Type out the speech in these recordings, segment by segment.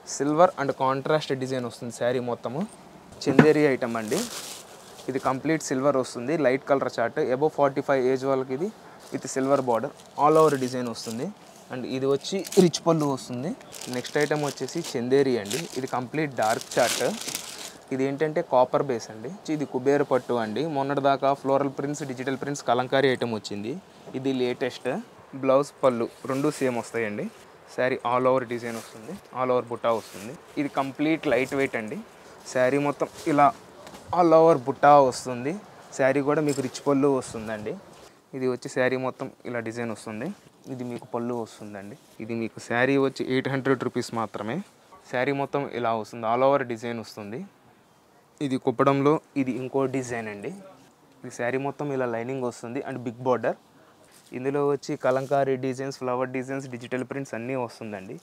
Silver and contrast design వస్తుంది శారీ మొత్తము. Chanderi item అండి. ఇది కంప్లీట్ సిల్వర్ వస్తుంది, light colour chart. Above 45 age వాళ్ళకి ఇది with silver border, all over design వస్తుంది. అండ్ ఇది వచ్చి రిచ్ పళ్ళు వస్తుంది. నెక్స్ట్ ఐటమ్ వచ్చేసి చందేరి అండి. ఇది కంప్లీట్ డార్క్ చార్ట్. ఇది ఏంటంటే కాపర్ బేస్ అండి. ఇది కుబేర పట్టు అండి. మొన్నటి దాకా floral prints, digital prints, Kalamkari item వచ్చింది. ఇది లేటెస్ట్. బ్లౌజ్ పళ్ళు రెండు సేమ్ వస్తాయండి. శారీ ఆల్ ఓవర్ డిజైన్ వస్తుంది, ఆల్ ఓవర్ బుట్టా వస్తుంది. ఇది కంప్లీట్ లైట్ వెయిట్ అండి. శారీ మొత్తం ఇలా ఆల్ ఓవర్ బుట్టా వస్తుంది. శారీ కూడా మీకు రిచ్ పళ్ళు వస్తుందండి. ఇది వచ్చి శారీ మొత్తం ఇలా డిజైన్ వస్తుంది. ఇది మీకు పళ్ళు వస్తుందండి. ఇది మీకు శారీ వచ్చి 800 రూపీస్ మాత్రమే. శారీ మొత్తం ఇలా వస్తుంది, ఆల్ ఓవర్ డిజైన్ వస్తుంది. ఇది కుప్పడంలో ఇది ఇంకో డిజైన్ అండి. ఈ శారీ మొత్తం ఇలా లైనింగ్ వస్తుంది అండ్ బిగ్ బార్డర్. ఇందులో వచ్చి Kalamkari designs, flower designs, digital prints అన్నీ వస్తుందండి.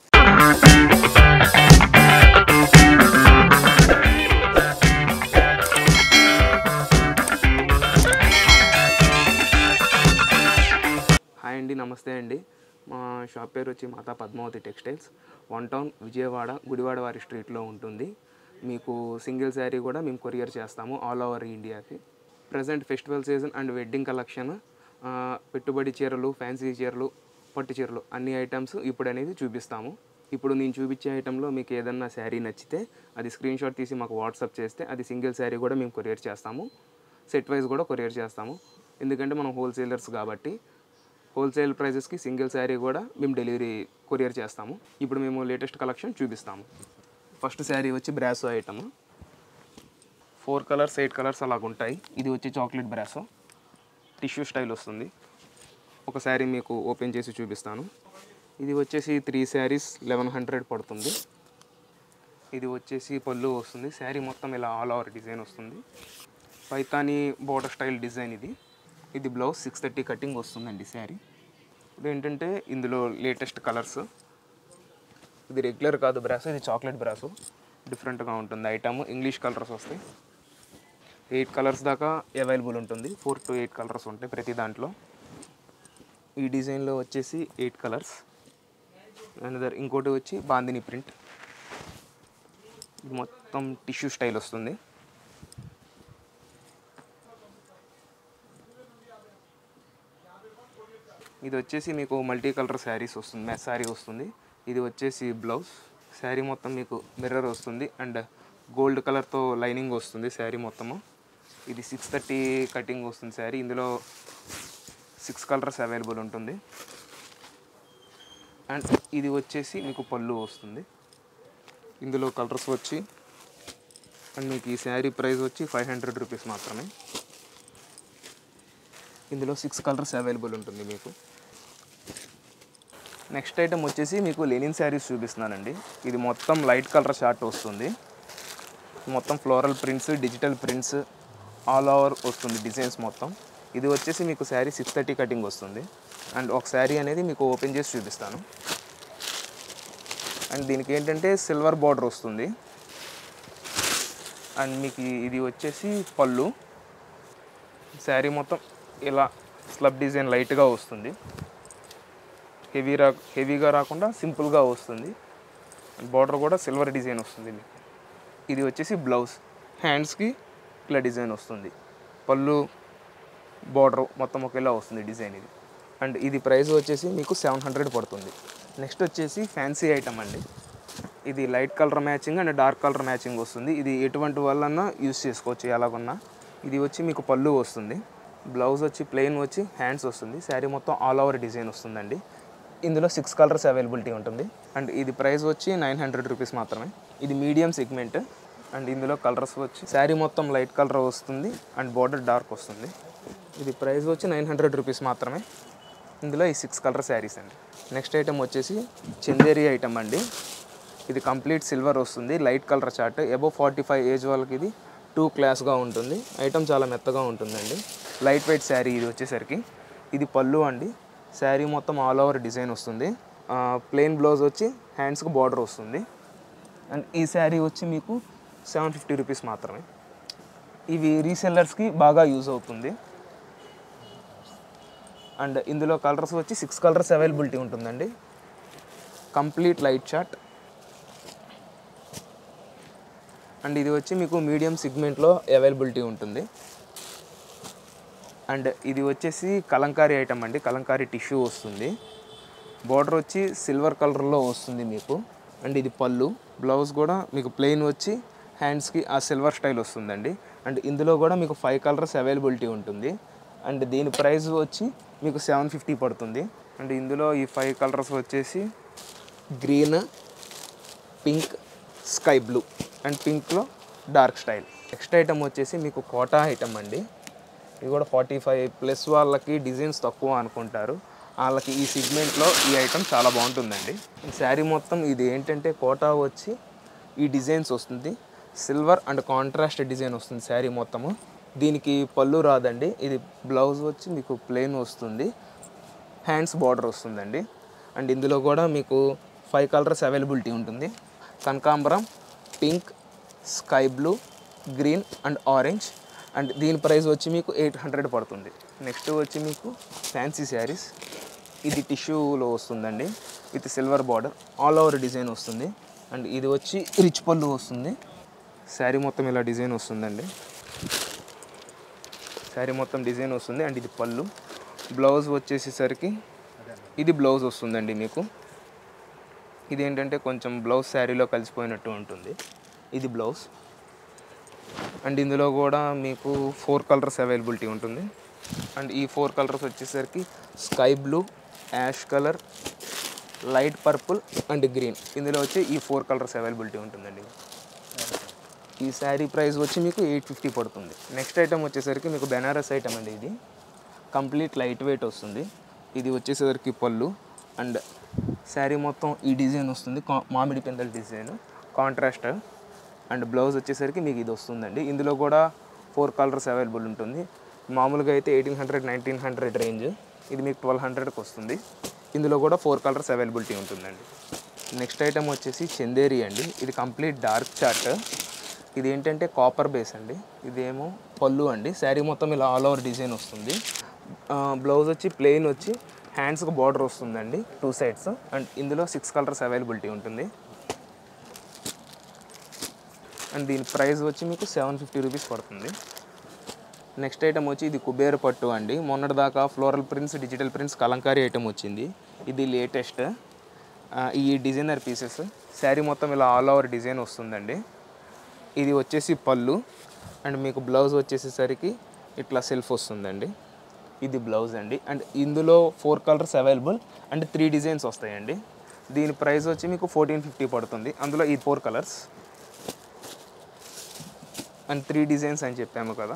హాయ్ అండి, నమస్తే అండి. మా షాప్ పేరు వచ్చి మాతా పద్మావతి టెక్స్టైల్స్. 1 టౌన్ విజయవాడ గుడివాడ వారి స్ట్రీట్లో ఉంటుంది. మీకు సింగిల్ శారీ కూడా మేము కొరియర్ చేస్తాము ఆల్ ఓవర్ ఇండియాకి. Present festival season and wedding collection, పెట్టుబడి చీరలు, ఫ్యాన్సీ చీరలు, పట్టు చీరలు అన్ని ఐటమ్స్ ఇప్పుడు అనేది చూపిస్తాము. ఇప్పుడు నేను చూపించే ఐటెంలో మీకు ఏదన్నా శారీ నచ్చితే అది స్క్రీన్ షాట్ తీసి మాకు వాట్సాప్ చేస్తే అది సింగిల్ శారీ కూడా మేము కొరియర్ చేస్తాము. సెట్ వైజ్ కూడా కొరియర్ చేస్తాము. ఎందుకంటే మనం హోల్సేలర్స్ కాబట్టి హోల్సేల్ ప్రైజెస్కి సింగిల్ శారీ కూడా మేము కొరియర్ చేస్తాము. ఇప్పుడు మేము లేటెస్ట్ కలెక్షన్ చూపిస్తాము. ఫస్ట్ శారీ వచ్చి బ్రాసో ఐటమ్. 4 కలర్స్ 8 కలర్స్ అలాగుంటాయి. ఇది వచ్చి చాక్లెట్ బ్రాసో టిష్యూ స్టైల్ వస్తుంది. ఒక శారీ మీకు ఓపెన్ చేసి చూపిస్తాను. ఇది వచ్చేసి 3 శారీస్ 1100 పడుతుంది. ఇది వచ్చేసి పళ్ళు వస్తుంది. శారీ మొత్తం ఇలా ఆల్ ఓవర్ డిజైన్ వస్తుంది. పైతానీ బోర్డర్ స్టైల్ డిజైన్ ఇది. ఇది బ్లౌజ్ 630 కటింగ్ వస్తుందండి శారీ. ఇప్పుడు ఏంటంటే ఇందులో లేటెస్ట్ కలర్స్. ఇది రెగ్యులర్ కాదు బ్రాసో, ఇది చాక్లెట్ బ్రాసో. డిఫరెంట్గా ఉంటుంది ఐటమ్. ఇంగ్లీష్ కలర్స్ వస్తాయి. 8 కలర్స్ దాకా అవైలబుల్ ఉంటుంది. 4 to 8 కలర్స్ ఉంటాయి ప్రతి దాంట్లో. ఈ డిజైన్లో వచ్చేసి 8 కలర్స్. అనదర్ ఇంకోటి వచ్చి బాందిని ప్రింట్. ఇది మొత్తం టిష్యూ స్టైల్ వస్తుంది. ఇది వచ్చేసి మీకు మల్టీ కలర్ శారీస్ వస్తుంది, మ్యాచ్ శారీ వస్తుంది. ఇది వచ్చేసి బ్లౌజ్. శారీ మొత్తం మీకు మిర్రర్ వస్తుంది అండ్ గోల్డ్ కలర్తో లైనింగ్ వస్తుంది శారీ మొత్తము. ఇది 630 కటింగ్ వస్తుంది శారీ. ఇందులో 6 కలర్స్ అవైలబుల్ ఉంటుంది. అండ్ ఇది వచ్చేసి మీకు పళ్ళు వస్తుంది. ఇందులో కలర్స్ వచ్చి అండ్ మీకు ఈ శారీ ప్రైస్ వచ్చి 500 రూపీస్ మాత్రమే. ఇందులో 6 కలర్స్ అవైలబుల్ ఉంటుంది మీకు. నెక్స్ట్ ఐటమ్ వచ్చేసి మీకు లెనిన్ శారీస్ చూపిస్తున్నానండి. ఇది మొత్తం లైట్ కలర్ షార్ట్ వస్తుంది. మొత్తం floral prints, digital prints all over వస్తుంది డిజైన్స్ మొత్తం. ఇది వచ్చేసి మీకు శారీ 630 కటింగ్ వస్తుంది. అండ్ ఒక శారీ అనేది మీకు ఓపెన్ చేసి చూపిస్తాను. అండ్ దీనికి ఏంటంటే సిల్వర్ బార్డర్ వస్తుంది. అండ్ మీకు ఇది వచ్చేసి పళ్ళు. శారీ మొత్తం ఇలా స్లబ్ డిజైన్ లైట్గా వస్తుంది. హెవీగా రాకుండా సింపుల్గా వస్తుంది. బార్డర్ కూడా సిల్వర్ డిజైన్ వస్తుంది మీకు. ఇది వచ్చేసి బ్లౌజ్. హ్యాండ్స్కి ఇలా డిజైన్ వస్తుంది. పళ్ళు బార్డర్ మొత్తం ఒకేలా వస్తుంది డిజైన్ ఇది. అండ్ ఇది ప్రైస్ వచ్చేసి మీకు 700 పడుతుంది. నెక్స్ట్ వచ్చేసి ఫ్యాన్సీ ఐటమ్ అండి. ఇది light colour matching and dark colour matching వస్తుంది. ఇది ఎటువంటి వాళ్ళన్నా యూస్ చేసుకోవచ్చు ఎలాగున్నా. ఇది వచ్చి మీకు పళ్ళు వస్తుంది. బ్లౌజ్ వచ్చి ప్లెయిన్ వచ్చి హ్యాండ్స్ వస్తుంది. శారీ మొత్తం ఆల్ ఓవర్ డిజైన్ వస్తుందండి. ఇందులో 6 కలర్స్ అవైలబిలిటీ ఉంటుంది. అండ్ ఇది ప్రైస్ వచ్చి 900 రూపీస్ మాత్రమే. ఇది మీడియం సెగ్మెంట్. అండ్ ఇందులో కలర్స్ వచ్చి శారీ మొత్తం లైట్ కలర్ వస్తుంది అండ్ బార్డర్ డార్క్ వస్తుంది. ఇది ప్రైస్ వచ్చి 900 రూపీస్ మాత్రమే. ఇందులో ఈ 6 కలర్ శారీస్ అండి. నెక్స్ట్ ఐటమ్ వచ్చేసి చందేరి ఐటమ్ అండి. ఇది కంప్లీట్ సిల్వర్ వస్తుంది, light colour chart. Above 45 age వాళ్ళకి ఇది 2 క్లాస్గా ఉంటుంది. ఐటమ్ చాలా మెత్తగా ఉంటుందండి. లైట్ వెయిట్ శారీ ఇది వచ్చేసరికి. ఇది పళ్ళు అండి. శారీ మొత్తం ఆల్ ఓవర్ డిజైన్ వస్తుంది. ప్లెయిన్ బ్లౌజ్ వచ్చి హ్యాండ్స్కి బార్డర్ వస్తుంది. అండ్ ఈ శారీ వచ్చి మీకు 750 రూపీస్ మాత్రమే. ఇవి రీసెల్లర్స్కి బాగా యూజ్ అవుతుంది. అండ్ ఇందులో కలర్స్ వచ్చి 6 కలర్స్ అవైలబిలిటీ ఉంటుందండి. Complete light chart. అండ్ ఇది వచ్చి మీకు మీడియం సెగ్మెంట్లో అవైలబిలిటీ ఉంటుంది. అండ్ ఇది వచ్చేసి కలంకారీ ఐటమ్ అండి, కలంకారీ టిష్యూ వస్తుంది. బార్డర్ వచ్చి సిల్వర్ కలర్లో వస్తుంది మీకు. అండ్ ఇది పళ్ళు. బ్లౌజ్ కూడా మీకు ప్లెయిన్ వచ్చి హ్యాండ్స్కి ఆ సిల్వర్ స్టైల్ వస్తుందండి. అండ్ ఇందులో కూడా మీకు 5 కలర్స్ అవైలబిలిటీ ఉంటుంది. అండ్ దీని ప్రైస్ వచ్చి మీకు 750 పడుతుంది. అండ్ ఇందులో ఈ 5 కలర్స్ వచ్చేసి green, pink, sky blue and పింక్లో డార్క్ స్టైల్. నెక్స్ట్ ఐటమ్ వచ్చేసి మీకు కోటా ఐటమ్ అండి. ఇది కూడా 45+ వాళ్ళకి డిజైన్స్ తక్కువ అనుకుంటారు, వాళ్ళకి ఈ సెగ్మెంట్లో ఈ ఐటమ్ చాలా బాగుంటుందండి. శారీ మొత్తం ఇది ఏంటంటే కోటా వచ్చి ఈ డిజైన్స్ వస్తుంది, సిల్వర్ అండ్ కాంట్రాస్ట్ డిజైన్ వస్తుంది శారీ మొత్తము. దీనికి పళ్ళు రాదండి. ఇది బ్లౌజ్ వచ్చి మీకు ప్లెయిన్ వస్తుంది, హ్యాండ్స్ బార్డర్ వస్తుందండి. అండ్ ఇందులో కూడా మీకు 5 కలర్స్ అవైలబిలిటీ ఉంటుంది. కనకాంబరం, pink, sky blue, green and orange. And దీని ప్రైస్ వచ్చి మీకు 800 పడుతుంది. నెక్స్ట్ వచ్చి మీకు ఫ్యాన్సీ శారీస్. ఇది టిష్యూలో వస్తుందండి with silver border, all over design వస్తుంది. అండ్ ఇది వచ్చి రిచ్ పళ్ళు వస్తుంది. శారీ మొత్తం ఇలా డిజైన్ వస్తుందండి, శారీ మొత్తం డిజైన్ వస్తుంది. అండ్ ఇది పళ్ళు. బ్లౌజ్ వచ్చేసేసరికి ఇది బ్లౌజ్ వస్తుందండి మీకు. ఇది ఏంటంటే కొంచెం బ్లౌజ్ శారీలో కలిసిపోయినట్టు ఉంటుంది. ఇది బ్లౌజ్. అండ్ ఇందులో కూడా మీకు 4 కలర్స్ అవైలబిలిటీ ఉంటుంది. అండ్ ఈ 4 కలర్స్ వచ్చేసరికి sky blue, ash colour, light purple and green. ఇందులో వచ్చి ఈ 4 కలర్స్ అవైలబిలిటీ ఉంటుందండి. ఈ శారీ ప్రైస్ వచ్చి మీకు 850 పడుతుంది. నెక్స్ట్ ఐటమ్ వచ్చేసరికి మీకు బెనారస్ ఐటమ్ అండి. ఇది కంప్లీట్ లైట్ వెయిట్ వస్తుంది. ఇది వచ్చేసరికి పళ్ళు. అండ్ శారీ మొత్తం ఈ డిజైన్ వస్తుంది, మామిడి పిందెల డిజైన్ కాంట్రాస్ట్. అండ్ బ్లౌజ్ వచ్చేసరికి మీకు ఇది వస్తుందండి. ఇందులో కూడా 4 కలర్స్ అవైలబుల్ ఉంటుంది. మామూలుగా అయితే 1800, 1900 రేంజ్, ఇది మీకు 1200కి వస్తుంది. ఇందులో కూడా 4 కలర్స్ అవైలబిలిటీ ఉంటుందండి. నెక్స్ట్ ఐటమ్ వచ్చేసి చందేరి అండి. ఇది కంప్లీట్ డార్క్ చార్ట్. ఇది ఏంటంటే కాపర్ బేస్ అండి. ఇదేమో పళ్ళు అండి. శారీ మొత్తం ఇలా ఆల్ ఓవర్ డిజైన్ వస్తుంది. బ్లౌజ్ వచ్చి ప్లెయిన్ వచ్చి హ్యాండ్స్కి బార్డర్ వస్తుందండి 2 సైడ్స్. అండ్ ఇందులో 6 కలర్స్ అవైలబిలిటీ ఉంటుంది. అండ్ దీని ప్రైస్ వచ్చి మీకు 750 రూపీస్ పడుతుంది. నెక్స్ట్ ఐటమ్ వచ్చి ఇది కుబేర పట్టు అండి. మొన్నటి దాకా floral prints, digital prints, Kalamkari item వచ్చింది. ఇది లేటెస్ట్. ఈ డిజైనర్ పీసెస్. శారీ మొత్తం ఇలా ఆల్ ఓవర్ డిజైన్ వస్తుందండి. ఇది వచ్చేసి పళ్ళు. అండ్ మీకు బ్లౌజ్ వచ్చేసేసరికి ఇట్లా సెల్ఫ్ వస్తుందండి. ఇది బ్లౌజ్ అండి. అండ్ ఇందులో 4 కలర్స్ అవైలబుల్ అండ్ 3 డిజైన్స్ వస్తాయండి. దీని ప్రైస్ వచ్చి మీకు 1450 పడుతుంది. అందులో ఈ 4 కలర్స్ అండ్ 3 డిజైన్స్ అని చెప్పాము కదా.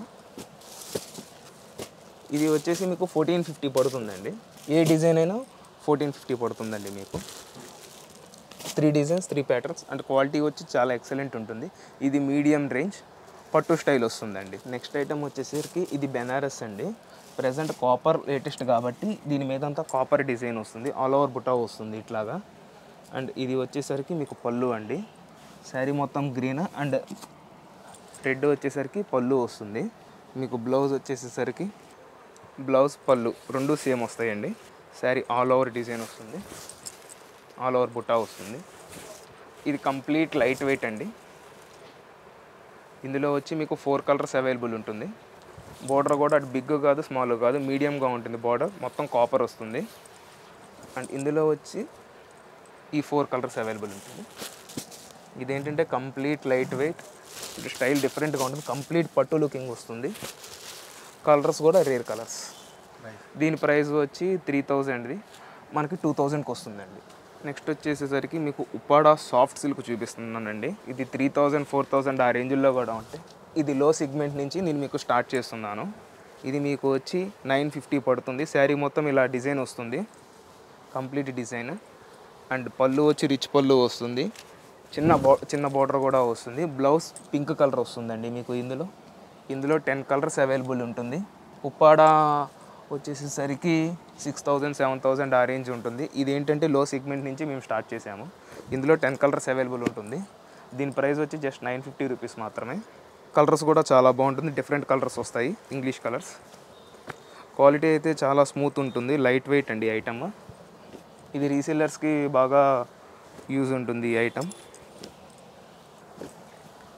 ఇది వచ్చేసి మీకు 1450 పడుతుందండి. ఏ డిజైన్ అయినా 1450 పడుతుందండి మీకు. 3 డిజైన్స్, 3 ప్యాటర్న్స్. అండ్ క్వాలిటీ వచ్చి చాలా ఎక్సలెంట్ ఉంటుంది. ఇది మీడియం రేంజ్ పట్టు స్టైల్ వస్తుందండి. నెక్స్ట్ ఐటమ్ వచ్చేసరికి ఇది బెనారస్ అండి. ప్రజెంట్ కాపర్ లేటెస్ట్ కాబట్టి దీని మీద అంతా కాపర్ డిజైన్ వస్తుంది, ఆల్ ఓవర్ బుటా వస్తుంది ఇట్లాగా. అండ్ ఇది వచ్చేసరికి మీకు పళ్ళు అండి. శారీ మొత్తం గ్రీన్ అండ్ రెడ్ వచ్చేసరికి పళ్ళు వస్తుంది. మీకు బ్లౌజ్ వచ్చేసేసరికి బ్లౌజ్ పళ్ళు రెండు సేమ్ వస్తాయండి. శారీ ఆల్ ఓవర్ డిజైన్ వస్తుంది, ఆల్ ఓవర్ బుటా వస్తుంది. ఇది కంప్లీట్ లైట్ వెయిట్ అండి. ఇందులో వచ్చి మీకు 4 కలర్స్ అవైలబుల్ ఉంటుంది. బార్డర్ కూడా అటు బిగ్ కాదు, స్మాల్ కాదు, మీడియంగా ఉంటుంది. బార్డర్ మొత్తం కాపర్ వస్తుంది. అండ్ ఇందులో వచ్చి ఈ 4 కలర్స్ అవైలబుల్ ఉంటుంది. ఇదేంటంటే కంప్లీట్ లైట్ వెయిట్, స్టైల్ డిఫరెంట్గా ఉంటుంది. కంప్లీట్ పట్టు లుకింగ్ వస్తుంది. కలర్స్ కూడా రేర్ కలర్స్. దీని ప్రైస్ వచ్చి 3000ది మనకి 2000కి వస్తుందండి. నెక్స్ట్ వచ్చేసేసరికి మీకు ఉప్పాడ సాఫ్ట్ సిల్క్ చూపిస్తున్నానండి. ఇది 3000, 4000 ఆ రేంజ్లో కూడా ఉంటాయి. ఇది లో సెగ్మెంట్ నుంచి నేను మీకు స్టార్ట్ చేస్తున్నాను. ఇది మీకు వచ్చి 950 పడుతుంది. శారీ మొత్తం ఇలా డిజైన్ వస్తుంది, కంప్లీట్ డిజైన్. అండ్ పళ్ళు వచ్చి రిచ్ పళ్ళు వస్తుంది, చిన్న బార్డర్ కూడా వస్తుంది. బ్లౌజ్ పింక్ కలర్ వస్తుందండి మీకు. ఇందులో 10 కలర్స్ అవైలబుల్ ఉంటుంది. ఉప్పాడ వచ్చేసేసరికి 6000, 7000 ఆ రేంజ్ ఉంటుంది. ఇది ఏంటంటే లో సెగ్మెంట్ నుంచి మేము స్టార్ట్ చేసాము. ఇందులో 10 కలర్స్ అవైలబుల్ ఉంటుంది. దీని ప్రైస్ వచ్చి జస్ట్ 950 రూపీస్ మాత్రమే. కలర్స్ కూడా చాలా బాగుంటుంది, డిఫరెంట్ కలర్స్ వస్తాయి, ఇంగ్లీష్ కలర్స్. క్వాలిటీ అయితే చాలా స్మూత్ ఉంటుంది, లైట్ వెయిట్ అండి ఐటమ్. ఇది రీసెల్లర్స్కి బాగా యూజ్ ఉంటుంది ఈ ఐటమ్.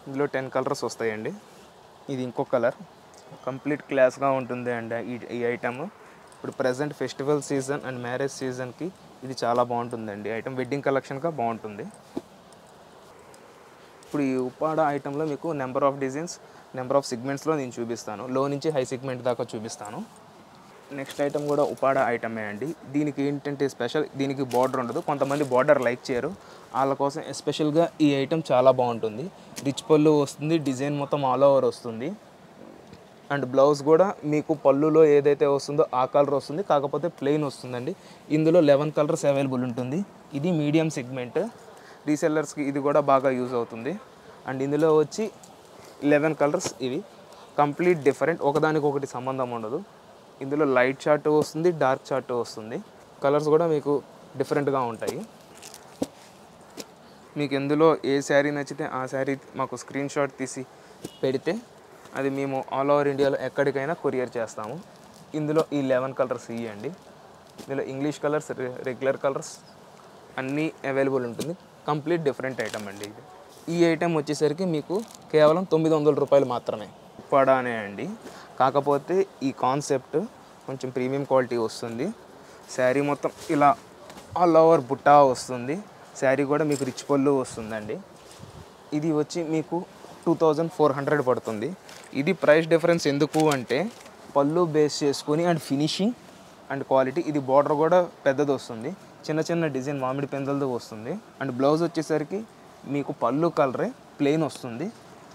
ఇందులో 10 కలర్స్ వస్తాయండి. ఇది ఇంకో కలర్, కంప్లీట్ క్లాస్గా ఉంటుంది అండి ఈ ఐటమ్. ఇప్పుడు present festival season and marriage సీజన్కి ఇది చాలా బాగుంటుందండి ఐటమ్. వెడ్డింగ్ కలెక్షన్గా బాగుంటుంది. ఇప్పుడు ఈ ఉప్పాడ ఐటెంలో మీకు number of designs, number of సెగ్మెంట్స్లో నేను చూపిస్తాను. లో నుంచి హై సెగ్మెంట్ దాకా చూపిస్తాను. నెక్స్ట్ ఐటమ్ కూడా ఉప్పాడ ఐటమే అండి. దీనికి ఏంటంటే స్పెషల్, దీనికి బార్డర్ ఉండదు. కొంతమంది బార్డర్ లైక్ చేయరు, వాళ్ళ కోసం ఎస్పెషల్గా ఈ ఐటమ్ చాలా బాగుంటుంది. రిచ్ పళ్ళు వస్తుంది, డిజైన్ మొత్తం ఆల్ ఓవర్ వస్తుంది. అండ్ బ్లౌజ్ కూడా మీకు పళ్ళులో ఏదైతే వస్తుందో ఆ కలర్ వస్తుంది, కాకపోతే ప్లెయిన్ వస్తుందండి. ఇందులో 11 కలర్స్ అవైలబుల్ ఉంటుంది. ఇది మీడియం సెగ్మెంట్, రీసెల్లర్స్కి ఇది కూడా బాగా యూజ్ అవుతుంది. అండ్ ఇందులో వచ్చి 11 కలర్స్, ఇవి కంప్లీట్ డిఫరెంట్, ఒకదానికొకటి సంబంధం ఉండదు. ఇందులో లైట్ చార్ట్ వస్తుంది, డార్క్ చార్ట్ వస్తుంది. కలర్స్ కూడా మీకు డిఫరెంట్గా ఉంటాయి. మీకు ఇందులో ఏ శారీ నచ్చితే ఆ శారీ మాకు స్క్రీన్ షాట్ తీసి పెడితే అది మేము ఆల్ ఓవర్ ఇండియాలో ఎక్కడికైనా కొరియర్ చేస్తాము. ఇందులో ఈ 11 కలర్స్ ఇవ్వండి. ఇందులో ఇంగ్లీష్ కలర్స్, రెగ్యులర్ కలర్స్ అన్నీ అవైలబుల్ ఉంటుంది. కంప్లీట్ డిఫరెంట్ ఐటమ్ అండి ఇది. ఈ ఐటెం వచ్చేసరికి మీకు కేవలం 900 రూపాయలు మాత్రమే. ఉప్పాడానే అండి, కాకపోతే ఈ కాన్సెప్ట్ కొంచెం ప్రీమియం క్వాలిటీ వస్తుంది. శారీ మొత్తం ఇలా ఆల్ ఓవర్ బుట్టా వస్తుంది. శారీ కూడా మీకు రిచ్ పళ్ళు వస్తుందండి. ఇది వచ్చి మీకు 2400 పడుతుంది. ఇది ప్రైస్ డిఫరెన్స్ ఎందుకు అంటే పళ్ళు బేస్ చేసుకుని అండ్ ఫినిషింగ్ అండ్ క్వాలిటీ. ఇది బార్డర్ కూడా పెద్దది వస్తుంది, చిన్న చిన్న డిజైన్ మామిడి పెందలతో వస్తుంది. అండ్ బ్లౌజ్ వచ్చేసరికి మీకు పళ్ళు కలరే ప్లెయిన్ వస్తుంది.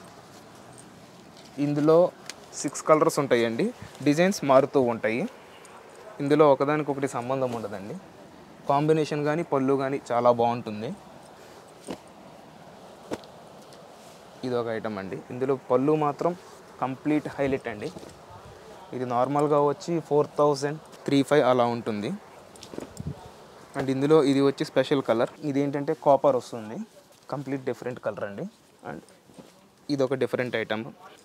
ఇందులో 6 కలర్స్ ఉంటాయండి, డిజైన్స్ మారుతూ ఉంటాయి. ఇందులో ఒకదానికొకటి సంబంధం ఉండదండి. కాంబినేషన్ కానీ పళ్ళు కానీ చాలా బాగుంటుంది. ఇది ఒక ఐటమ్ అండి. ఇందులో పళ్ళు మాత్రం కంప్లీట్ హైలైట్ అండి. ఇది నార్మల్గా వచ్చి 4035 అలా ఉంటుంది. అండ్ ఇందులో ఇది వచ్చి స్పెషల్ కలర్, ఇది ఏంటంటే కాపర్ వస్తుంది, కంప్లీట్ డిఫరెంట్ కలర్ అండి. అండ్ ఇది ఒక డిఫరెంట్ ఐటమ్.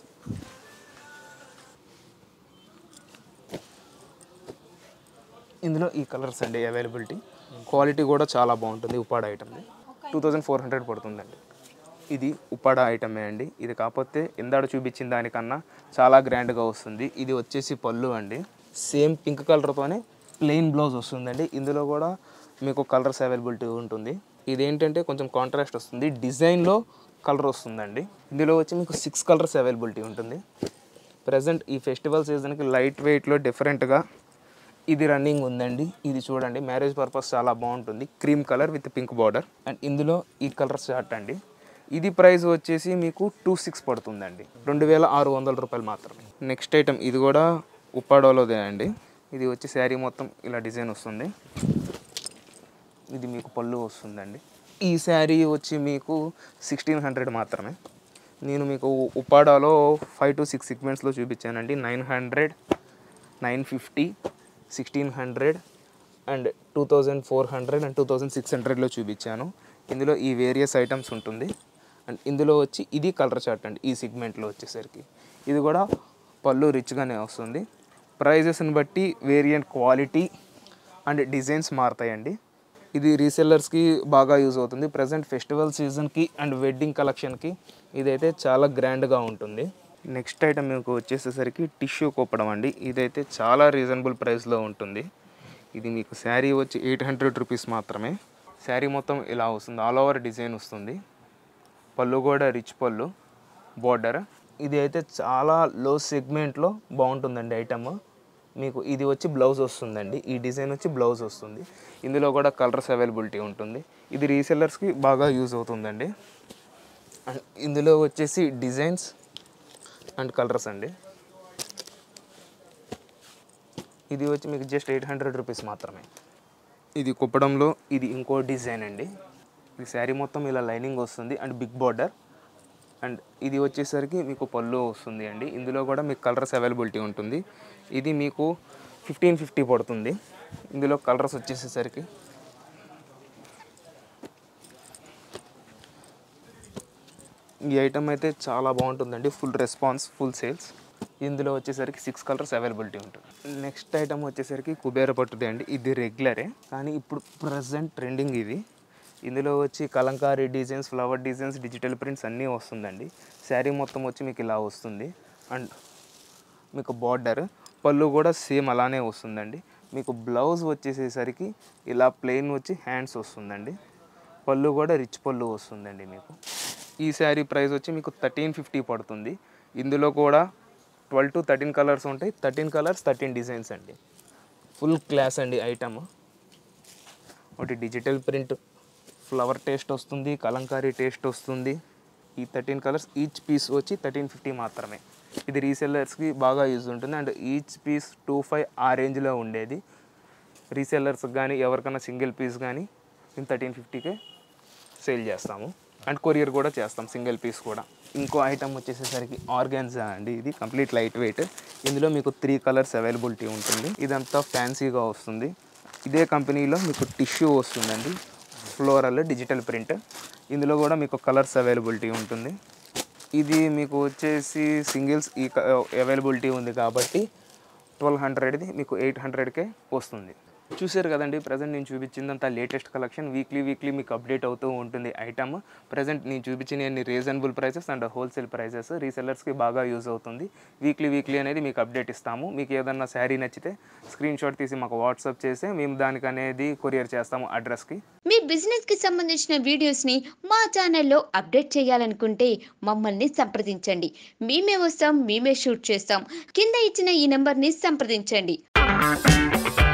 ఇందులో ఈ కలర్స్ అండి అవైలబిలిటీ. క్వాలిటీ కూడా చాలా బాగుంటుంది. ఉప్పాడ ఐటమ్ 2400 పడుతుందండి. ఇది ఉప్పాడ ఐటమే అండి. ఇది కాకపోతే ఇందాడ చూపించిన దానికన్నా చాలా గ్రాండ్గా వస్తుంది. ఇది వచ్చేసి పళ్ళు అండి, సేమ్ పింక్ కలర్తోనే ప్లెయిన్ బ్లౌజ్ వస్తుందండి. ఇందులో కూడా మీకు కలర్స్ అవైలబిలిటీ ఉంటుంది. ఇదేంటంటే కొంచెం కాంట్రాస్ట్ వస్తుంది, డిజైన్లో కలర్ వస్తుందండి. ఇందులో వచ్చి మీకు 6 కలర్స్ అవైలబిలిటీ ఉంటుంది. ప్రజెంట్ ఈ ఫెస్టివల్ సీజన్కి లైట్ వెయిట్లో డిఫరెంట్గా ఇది రన్నింగ్ ఉందండి. ఇది చూడండి, మ్యారేజ్ పర్పస్ చాలా బాగుంటుంది. Cream colour with pink border. And ఇందులో ఈ కలర్ షార్ట్ అండి. ఇది ప్రైస్ వచ్చేసి మీకు 26 పడుతుందండి, 2600 రూపాయలు మాత్రమే. నెక్స్ట్ ఐటమ్ ఇది కూడా ఉప్పాడోలోదే అండి. ఇది వచ్చి శారీ మొత్తం ఇలా డిజైన్ వస్తుంది. ఇది మీకు పళ్ళు వస్తుందండి. ఈ శారీ వచ్చి మీకు 1600 మాత్రమే. నేను మీకు ఉప్పాడాలో 5 to 6 సెగ్మెంట్స్లో చూపించానండి. 900, 950, 1600 అండ్ 2400 అండ్ 2600లో చూపించాను. ఇందులో ఈ వేరియస్ ఐటమ్స్ ఉంటుంది. అండ్ ఇందులో వచ్చి ఇది కలర్ చార్ట్ అండి. ఈ సెగ్మెంట్లో వచ్చేసరికి ఇది కూడా పళ్ళు రిచ్గానే వస్తుంది. ప్రైజెస్ని బట్టి వేరియంట్ క్వాలిటీ అండ్ డిజైన్స్ మారుతాయండి. ఇది రీసెల్లర్స్కి బాగా యూజ్ అవుతుంది. ప్రజెంట్ ఫెస్టివల్ సీజన్కి అండ్ వెడ్డింగ్ కలెక్షన్కి ఇదైతే చాలా గ్రాండ్గా ఉంటుంది. నెక్స్ట్ ఐటమ్ మీకు వచ్చేసేసరికి టిష్యూ కుప్పడం అండి. ఇదైతే చాలా రీజనబుల్ ప్రైస్లో ఉంటుంది. ఇది మీకు శారీ వచ్చి 800 రూపీస్ మాత్రమే. శారీ మొత్తం ఇలా వస్తుంది, ఆల్ ఓవర్ డిజైన్ వస్తుంది. పళ్ళు కూడా రిచ్ పళ్ళు, బోర్డర్. ఇది అయితే చాలా లో సెగ్మెంట్లో బాగుంటుందండి ఐటమ్. మీకు ఇది వచ్చి బ్లౌజ్ వస్తుందండి, ఈ డిజైన్ వచ్చి బ్లౌజ్ వస్తుంది. ఇందులో కూడా కలర్స్ అవైలబిలిటీ ఉంటుంది. ఇది రీసెల్లర్స్కి బాగా యూజ్ అవుతుందండి. అండ్ ఇందులో వచ్చేసి డిజైన్స్ అండ్ కలర్స్ అండి. ఇది వచ్చి మీకు జస్ట్ 800 రూపీస్ మాత్రమే. ఇది కుప్పడంలో ఇది ఇంకో డిజైన్ అండి. ఈ శారీ మొత్తం ఇలా లైనింగ్ వస్తుంది అండ్ బిగ్ బార్డర్. అండ్ ఇది వచ్చేసరికి మీకు పళ్ళు వస్తుంది అండి. ఇందులో కూడా మీకు కలర్స్ అవైలబిలిటీ ఉంటుంది. ఇది మీకు 1550 పడుతుంది. ఇందులో కలర్స్ వచ్చేసేసరికి ఈ ఐటమ్ అయితే చాలా బాగుంటుందండి. Full response, full sales. ఇందులో వచ్చేసరికి 6 కలర్స్ అవైలబిలిటీ ఉంటుంది. నెక్స్ట్ ఐటమ్ వచ్చేసరికి కుబేర పట్టుదే అండి. ఇది రెగ్యులరే కానీ ఇప్పుడు ప్రజెంట్ ట్రెండింగ్ ఇది. ఇందులో వచ్చి Kalamkari designs, flower designs, digital prints అన్నీ వస్తుందండి. శారీ మొత్తం వచ్చి మీకు ఇలా వస్తుంది. అండ్ మీకు బార్డర్ పళ్ళు కూడా సేమ్ అలానే వస్తుందండి. మీకు బ్లౌజ్ వచ్చేసేసరికి ఇలా ప్లెయిన్ వచ్చి హ్యాండ్స్ వస్తుందండి. పళ్ళు కూడా రిచ్ పళ్ళు వస్తుందండి. మీకు ఈ శారీ ప్రైస్ వచ్చి మీకు 1350 పడుతుంది. ఇందులో కూడా 12 to 13 కలర్స్ ఉంటాయి. 13 కలర్స్ 13 డిజైన్స్ అండి. ఫుల్ క్లాస్ అండి ఐటమ్. ఒకటి డిజిటల్ ప్రింట్ ఫ్లవర్ టేస్ట్ వస్తుంది, కలంకారీ టేస్ట్ వస్తుంది. ఈ 13 కలర్స్ ఈచ్ పీస్ వచ్చి 1350 మాత్రమే. ఇది రీసెల్లర్స్కి బాగా యూజ్ ఉంటుంది. అండ్ ఈచ్ పీస్ 25 ఆ రేంజ్లో ఉండేది. రీసెల్లర్స్కి కానీ ఎవరికైనా సింగిల్ పీస్ కానీ మేము 1350కే సేల్ చేస్తాము. అండ్ కొరియర్ కూడా చేస్తాం సింగిల్ పీస్ కూడా. ఇంకో ఐటమ్ వచ్చేసేసరికి ఆర్గాన్జా అండి. ఇది కంప్లీట్ లైట్ వెయిట్. ఇందులో మీకు 3 కలర్స్ అవైలబిలిటీ ఉంటుంది. ఇదంతా ఫ్యాన్సీగా వస్తుంది. ఇదే కంపెనీలో మీకు టిష్యూ వస్తుందండి, ఫ్లోరల్ డిజిటల్ ప్రింట్. ఇందులో కూడా మీకు కలర్స్ అవైలబిలిటీ ఉంటుంది. ఇది మీకు వచ్చేసి సింగిల్స్ ఈ అవైలబిలిటీ ఉంది కాబట్టి 1200ది మీకు 800కే వస్తుంది. చూసారు కదండి, ప్రజెంట్ నేను చూపించిందంతా లేటెస్ట్ కలెక్షన్. వీక్లీ మీకు అప్డేట్ అవుతూ ఉంటుంది ఐటమ్. ప్రజెంట్ నేను చూపించిన అన్ని reasonable prices and wholesale prices. రీసెల్లర్స్కి బాగా యూజ్ అవుతుంది. వీక్లీ అనేది మీకు అప్డేట్ ఇస్తాము. మీకు ఏదన్నా శారీ నచ్చితే స్క్రీన్ షాట్ తీసి మాకు వాట్సాప్ చేస్తే మేము దానికి అనేది కొరియర్ చేస్తాము అడ్రస్కి. మీ బిజినెస్కి సంబంధించిన వీడియోస్ని మా ఛానల్లో అప్డేట్ చేయాలనుకుంటే మమ్మల్ని సంప్రదించండి. మేమే వస్తాం, మేమే షూట్ చేస్తాం. కింద ఇచ్చిన ఈ నెంబర్ని సంప్రదించండి.